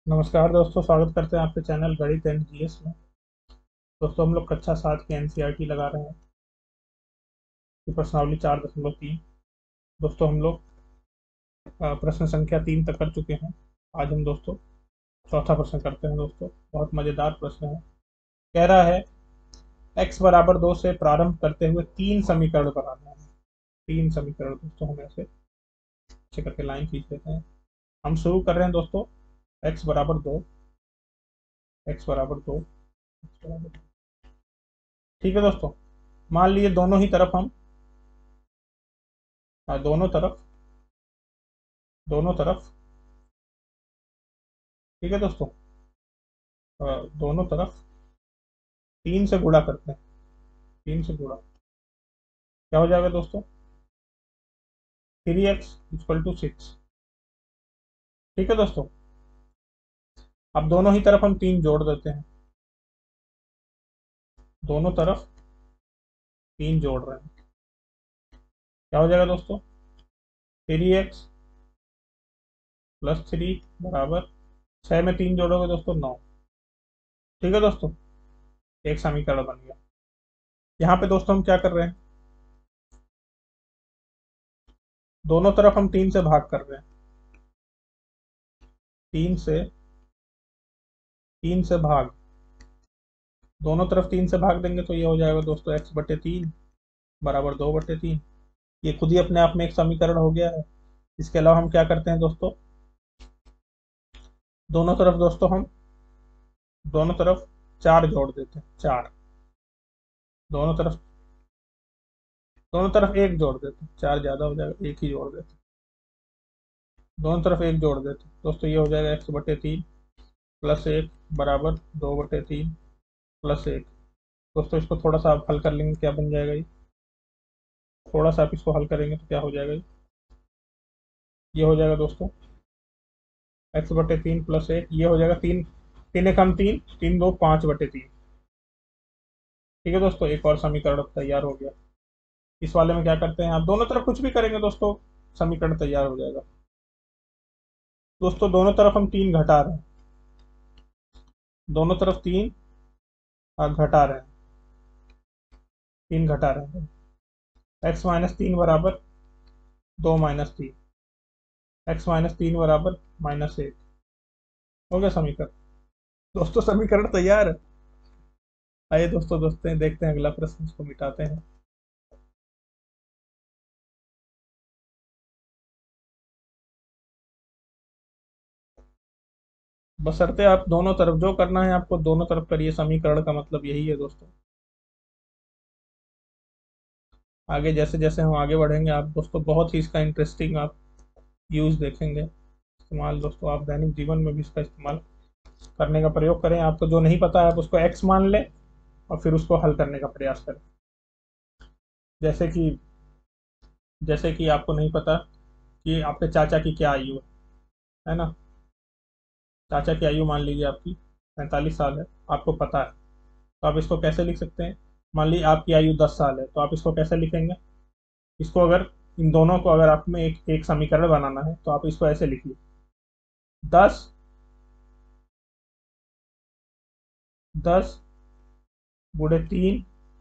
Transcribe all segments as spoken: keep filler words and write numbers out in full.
नमस्कार दोस्तों, स्वागत करते हैं आपके चैनल गणित एंड जीएस में। दोस्तों, हम लोग कक्षा सात की एनसीईआरटी लगा रहे हैं कि प्रश्नावली चार दशमलव तीन। दोस्तों, हम लोग अ, प्रश्न संख्या तीन तक कर चुके हैं। आज हम दोस्तों चौथा प्रश्न करते हैं। दोस्तों, बहुत मज़ेदार प्रश्न है। कह रहा है x बराबर दो से प्रारंभ करते हुए तीन समीकरण बनाना है। तीन समीकरण दोस्तों हम ऐसे अच्छे करके लाइन खींच लेते हैं। हम शुरू कर रहे हैं दोस्तों। x बराबर दो, x बराबर दो, x बराबर दो। ठीक है दोस्तों, मान लीजिए दोनों ही तरफ हम हाँ, दोनों तरफ दोनों तरफ ठीक है दोस्तों, अ, दोनों तरफ तीन से गुणा करते हैं। तीन से गुणा क्या हो जाएगा दोस्तों? Three X equal to six. ठीक है दोस्तों, अब दोनों ही तरफ हम तीन जोड़ देते हैं। दोनों तरफ तीन जोड़ रहे हैं, क्या हो जाएगा दोस्तों? थ्री एक्स प्लस थ्री बराबर छः में तीन जोड़ोगे दोस्तों नौ। ठीक है दोस्तों, एक समीकरण बन गया। यहाँ पे दोस्तों हम क्या कर रहे हैं? दोनों तरफ हम तीन से भाग कर रहे हैं। तीन से तीन से भाग दोनों तरफ तीन से भाग देंगे तो ये हो जाएगा दोस्तों एक्स बटे तीन बराबर दो बटे तीन। ये खुद ही अपने आप में एक समीकरण हो गया है। इसके अलावा हम क्या करते हैं दोस्तों? दोनों तरफ दोस्तों हम दोनों तरफ चार जोड़ देते हैं। चार दोनों तरफ दोनों तरफ एक जोड़ देते हैं। चार ज़्यादा हो जाएगा, एक ही जोड़ देते हैं। दोनों तरफ एक जोड़ देते हैं दोस्तों, ये हो जाएगा एक्स बटे तीन प्लस एक बराबर दो बटे तीन प्लस एक। दोस्तों, इसको थोड़ा सा आप हल कर लेंगे, क्या बन जाएगा ये? थोड़ा सा आप इसको हल करेंगे तो क्या हो जाएगा ये? ये हो जाएगा दोस्तों एक्स बटे तीन प्लस एक, ये हो जाएगा तीन। तीन एक हम तीन, तीन दो पाँच बटे तीन। ठीक है दोस्तों, एक और समीकरण तैयार हो गया। इस वाले में क्या करते हैं, आप दोनों तरफ कुछ भी करेंगे दोस्तों, समीकरण तैयार हो जाएगा। दोस्तों, दोनों तरफ हम तीन घटा रहे हैं। दोनों तरफ तीन आ, घटा रहे हैं। तीन घटा रहे हैं। एक्स माइनस तीन बराबर दो माइनस तीन। एक्स माइनस तीन बराबर माइनस एक। हो गया समीकरण। दोस्तों, समीकरण तैयार है। आइए दोस्तों दोस्तों देखते हैं अगला प्रश्न, इसको मिटाते हैं। बशर्ते आप दोनों तरफ जो करना है आपको दोनों तरफ करिए। समीकरण का मतलब यही है दोस्तों। आगे जैसे जैसे हम आगे बढ़ेंगे आप दोस्तों बहुत ही इसका इंटरेस्टिंग आप यूज देखेंगे। इस्तेमाल दोस्तों आप दैनिक जीवन में भी इसका इस्तेमाल करने का प्रयोग करें। आपको जो नहीं पता है आप उसको एक्स मान लें और फिर उसको हल करने का प्रयास करें। जैसे कि जैसे कि आपको नहीं पता कि आपके चाचा की क्या आयु है है ना? चाचा की आयु मान लीजिए आपकी पैंतालीस साल है, आपको पता है। तो आप इसको कैसे लिख सकते हैं? मान लीजिए आपकी आयु दस साल है, तो आप इसको कैसे लिखेंगे? इसको अगर इन दोनों को अगर आप में एक एक समीकरण बनाना है तो आप इसको ऐसे लिखिए। दस दस गुणे तीन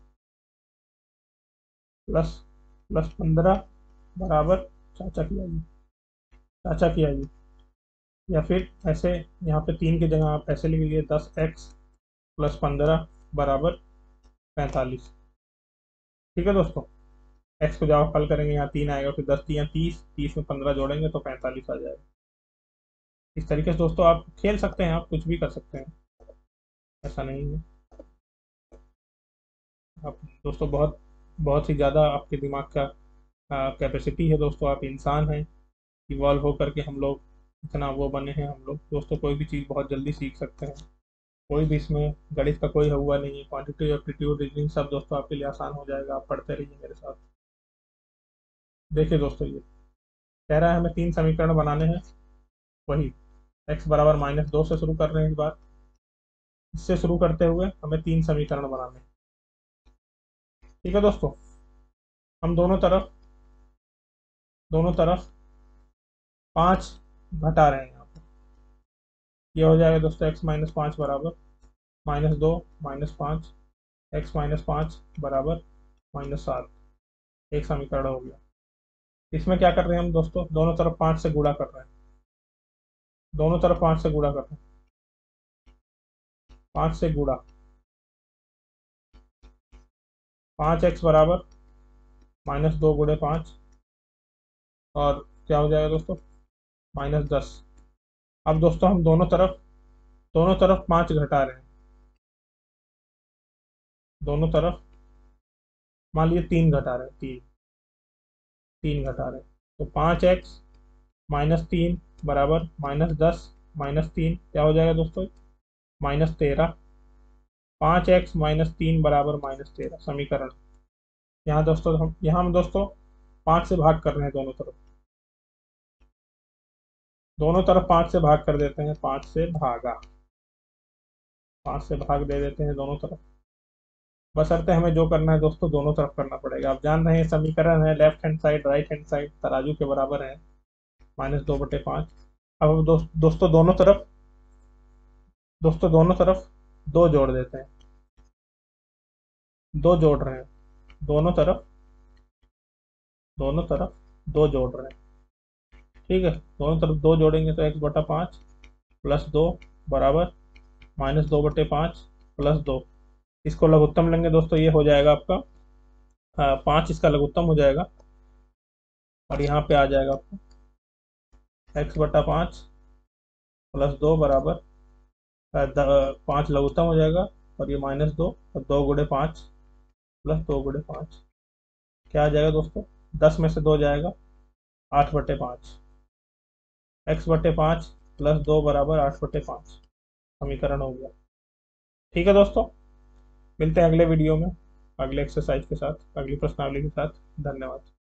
प्लस प्लस पंद्रह बराबर चाचा की आयु। चाचा की आयु या फिर ऐसे, यहाँ पे तीन की जगह आप ऐसे लिख लीजिए दस एक्स प्लस पंद्रह बराबर पैंतालीस। ठीक है दोस्तों, एक्स को जब आप हल करेंगे यहाँ तीन आएगा, फिर दस तीन तीस, तीस में पंद्रह जोड़ेंगे तो पैंतालीस आ जाएगा। इस तरीके से दोस्तों आप खेल सकते हैं, आप कुछ भी कर सकते हैं, ऐसा नहीं है। आप दोस्तों बहुत बहुत ही ज़्यादा आपके दिमाग का कैपेसिटी है दोस्तों। आप इंसान हैं, इवॉल्व हो करके हम लोग इतना वो बने हैं। हम लोग दोस्तों कोई भी चीज़ बहुत जल्दी सीख सकते हैं। कोई भी इसमें गणित का कोई हुआ नहीं है। क्वांटिटी एप्टीट्यूड रीजनिंग सब दोस्तों आपके लिए आसान हो जाएगा। आप पढ़ते रहिए मेरे साथ। देखिए दोस्तों, ये कह रहा है हमें तीन समीकरण बनाने हैं। वही x बराबर माइनस दो से शुरू कर रहे हैं इस बार। इससे शुरू करते हुए हमें तीन समीकरण बनाने हैं। ठीक है दोस्तों, हम दोनों तरफ दोनों तरफ पाँच घटा रहे हैं यहाँ पर। ये हो जाएगा दोस्तों एक्स माइनस पाँच बराबर माइनस दो माइनस पाँच, एक्स माइनस पाँच बराबर माइनस सात। एक समीकरण हो गया। इसमें क्या कर रहे हैं हम दोस्तों, दोनों तरफ पाँच से गुणा कर रहे हैं, दोनों तरफ पाँच से गुणा कर रहे हैं, पाँच से गुणा, पाँच एक्स बराबर माइनस दो गुणे पाँच, और क्या हो जाएगा दोस्तों माइनस दस। अब दोस्तों हम दोनों तरफ दोनों तरफ पाँच घटा रहे हैं, दोनों तरफ मान लीजिए तीन घटा रहे हैं, तीन तीन घटा रहे हैं, तो पाँच एक्स माइनस तीन बराबर माइनस दस माइनस तीन क्या हो जाएगा दोस्तों माइनस तेरह। पाँच एक्स माइनस तीन बराबर माइनस तेरह समीकरण। यहाँ दोस्तों हम यहाँ हम दोस्तों पाँच से भाग कर रहे हैं, दोनों तरफ दोनों तरफ पाँच से भाग कर देते हैं, पाँच से भागा, पाँच से भाग दे देते हैं दोनों तरफ। बशर्ते हमें जो करना है दोस्तों दोनों तरफ करना पड़ेगा। आप जान रहे हैं समीकरण है left hand side right hand side तराजू के बराबर है, माइनस दो बटे पाँच। अब हम दोस्त, दोस्तों दोनों तरफ दोस्तों दोनों तरफ दो जोड़ देते हैं, दो जोड़ रहे हैं, दोनों तरफ दोनों तरफ दो जोड़ रहे हैं, ठीक है। दोनों तरफ दो जोड़ेंगे तो एक्स बटा पाँच प्लस दो बराबर माइनस दो बटे पाँच प्लस दो। इसको लघुत्तम लेंगे दोस्तों, ये हो जाएगा आपका हाँ, पाँच इसका लघुत्तम हो जाएगा, और यहाँ पे आ जाएगा आपको एक्स बटा पाँच प्लस दो बराबर पाँच लघुत्तम हो जाएगा, और ये माइनस दो, और दो गुणे पाँच प्लस दो गुणे पाँच क्या आ जाएगा दोस्तों, दस में से दो जाएगा, आठ बटे पाँच। एक्स बटे पाँच प्लस दो बराबर आठ बटे पाँच समीकरण हो गया। ठीक है दोस्तों, मिलते हैं अगले वीडियो में अगले एक्सरसाइज के साथ, अगली प्रश्नावली के साथ। धन्यवाद।